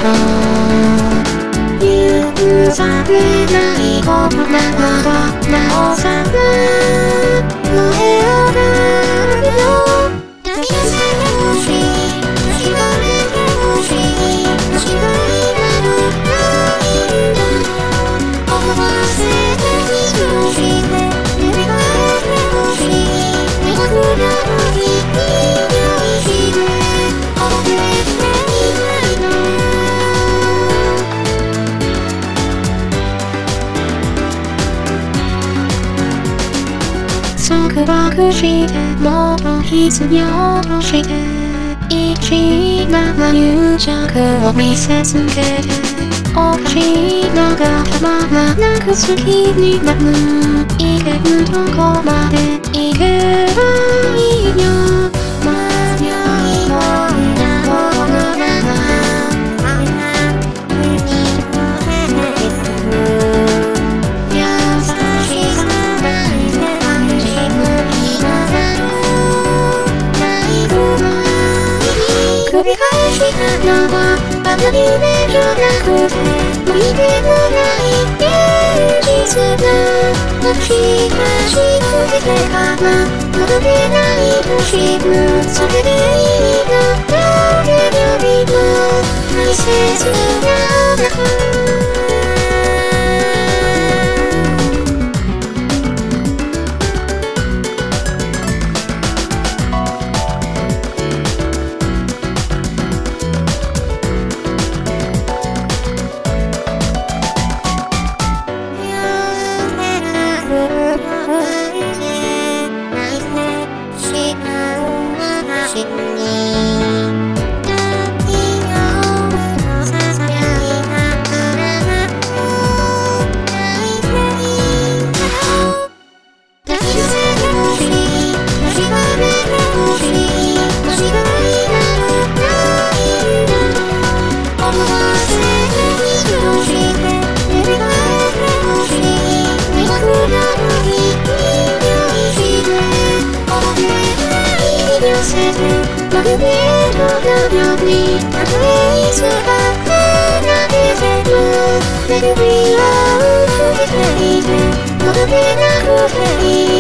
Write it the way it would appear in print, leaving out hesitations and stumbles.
が許されないことながらなおさら燃え上がるよ。抱き寄せてほしい、確かめてほしい、確かになるないんだと思わせてキスをして寝て帰ってほしい。魅力なのに匂いして思っていないの。束縛してもっと必要として一な癒着を見せつけておかしいのがたまらなく好きになる。いけるとこまでいけばいいよ。迷い込んだ心なら優しさなんて感じ無理ならないくらい繰り返したのはただ夢じゃなくて無理でもない現実だ。もしかしてから戻れないとしてもそれでいいのだけよりも大切なあなた。まるでどのようにたとえいつか離れても巡り合うふりでいて戻れなくていい。